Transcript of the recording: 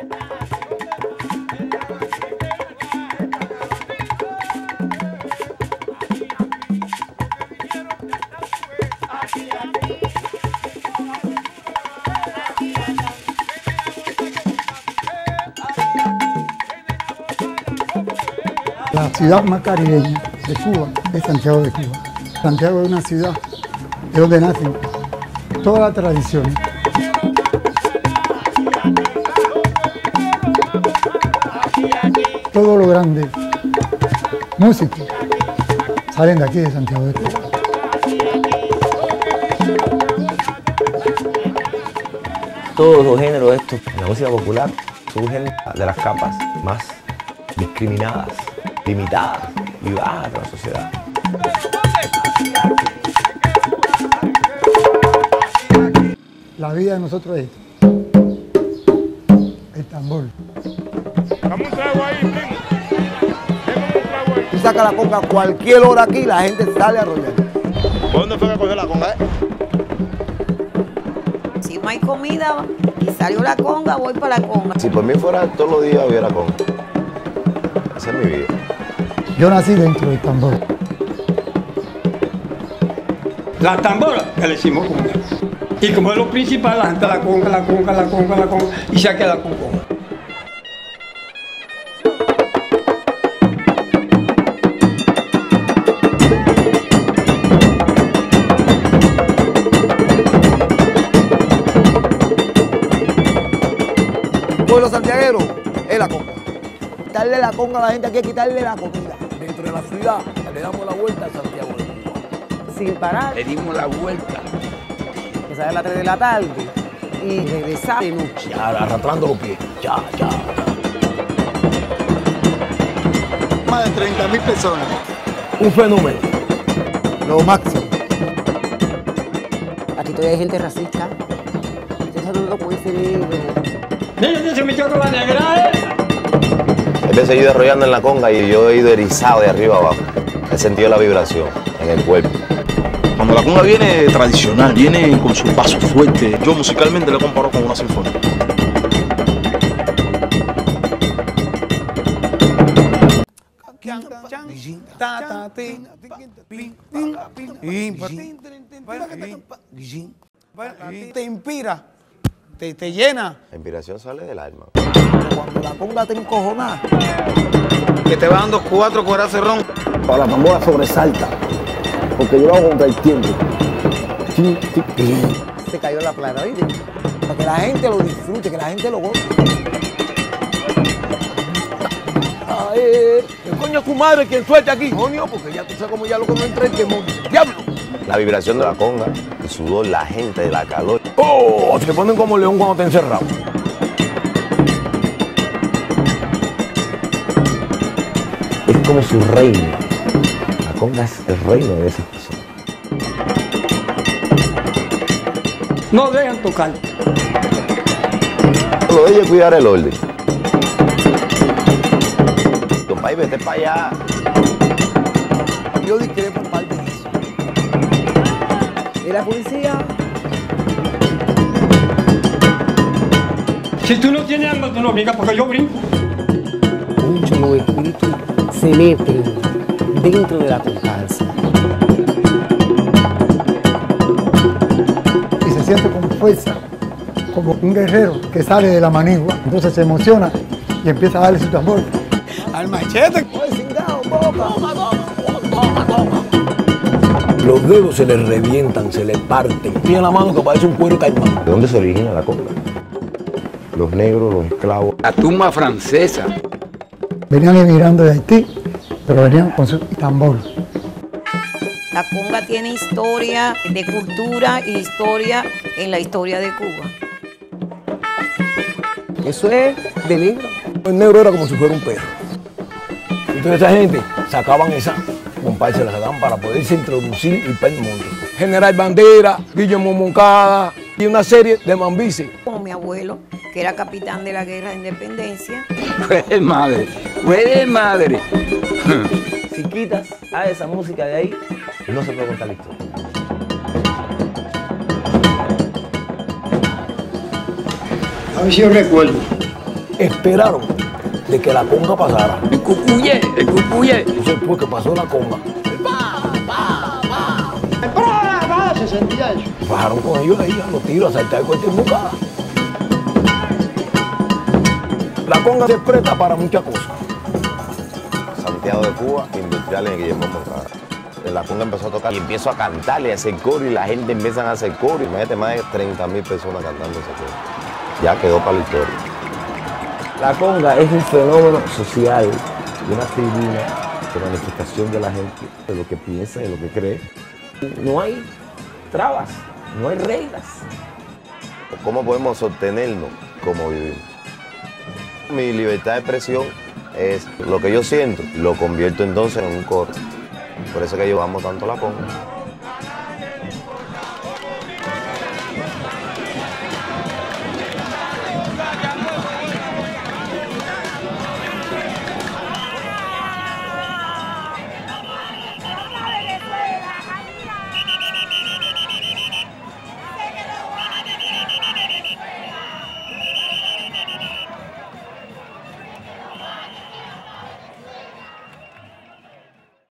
La ciudad más caribeña de Cuba es Santiago de Cuba. Santiago es una ciudad de donde nacen todas las tradiciones. Todo lo grande, músicos, salen de aquí de Santiago de Cuba. Todos los géneros estos, en la música popular, surgen de las capas más discriminadas, limitadas y bajas de la sociedad. La vida de nosotros es el tambor. Dame un trago ahí, primo. Dame un trago ahí. Tú sacas la conga a cualquier hora aquí, la gente sale a rollar. ¿Por dónde fue que cogió la conga, Si no hay comida y salió la conga, voy para la conga. Si por mí fuera todos los días hubiera conga. Esa es mi vida. Yo nací dentro del tambor. La tambora que le decimos conga. Y como es lo principal, la gente la conga, y se queda con conga. El pueblo santiaguero es la conga. Quitarle la conga a la gente aquí es quitarle la comida. Dentro de la ciudad le damos la vuelta a Santiago de Cuba. Sin parar. Le dimos la vuelta. Empezar a las 3 de la tarde y regresar de noche. Ya, arrastrando los pies. Ya. Más de 30.000 personas. Un fenómeno. Lo máximo. Aquí todavía hay gente racista. Eso no lo puede ser negro. Mira, se metió con la negra, Hay veces he ido arrollando en la conga y yo he ido erizado de arriba abajo. He sentido la vibración en el cuerpo. Cuando la conga viene tradicional, viene con su paso fuerte, yo musicalmente la comparo con una sinfonía. Te inspira, te llena. La inspiración sale del alma. Cuando la conga te encojona, Que te va dando 4 corazas de ron. para la tambora sobresalta, porque yo lo hago contra el tiempo. Se cayó la plata, ¿viste? Para que la gente lo disfrute, que la gente lo goce. ¿Qué coño es tu madre quien suelta aquí? Coño, porque ya tú sabes cómo ya lo que no entra el demonio. ¡Diablo! La vibración de la conga, el sudor, la gente, la calor. ¡Oh! Te ponen como león cuando te encerrado. Es como su reino. La conga es el reino de esas personas. no dejan tocar. Lo de ella es cuidar el orden. Compay, vete para allá. Yo discrepo en parte de eso. ¿Y la policía? Si tú no tienes alma, tú no vengas porque yo brinco. Muchos los espíritus se meten dentro de la comparsa. Y se siente con fuerza, como un guerrero que sale de la manigua. Entonces se emociona y empieza a darle su tambor. Al machete. Oye, cingado, toma. Los dedos se les revientan, se les parten. Tiene la mano que parece un cuero caimán. ¿De dónde se origina la conga? Los negros, los esclavos. La tumba francesa. Venían emigrando de Haití, pero venían con su tambor. La conga tiene historia de cultura y historia en la historia de Cuba. Eso es de negro. El negro era como si fuera un perro. Entonces esa gente sacaban esa comparsa, se la sacaban para poderse introducir y para el mundo. General Bandera, Guillermo Moncada y una serie de mambises. Como mi abuelo, que era capitán de la Guerra de Independencia. Fue de madre. Si quitas a esa música de ahí, no se puede contar la historia. A ver si yo recuerdo. esperaron de que la conga pasara. El cucuye, el cucuye. Entonces, después que pasó la conga, Se sentía eso. bajaron con ellos ahí a los tiros, a saltar cualquier emboscada. La conga se presta para muchas cosas. Santiago de Cuba, industrial en Guillermo Moncada. La conga empezó a tocar y empiezo a cantarle, a hacer coro y la gente empieza a hacer coro. Imagínate más de 30.000 personas cantando ese coro. Ya quedó para la historia. La conga es un fenómeno social, una tribuna de manifestación de la gente, de lo que piensa, de lo que cree. No hay trabas, no hay reglas. ¿Cómo podemos sostenernos como vivimos? Mi libertad de expresión es lo que yo siento, lo convierto entonces en un coro. Por eso es que yo amo tanto la conga.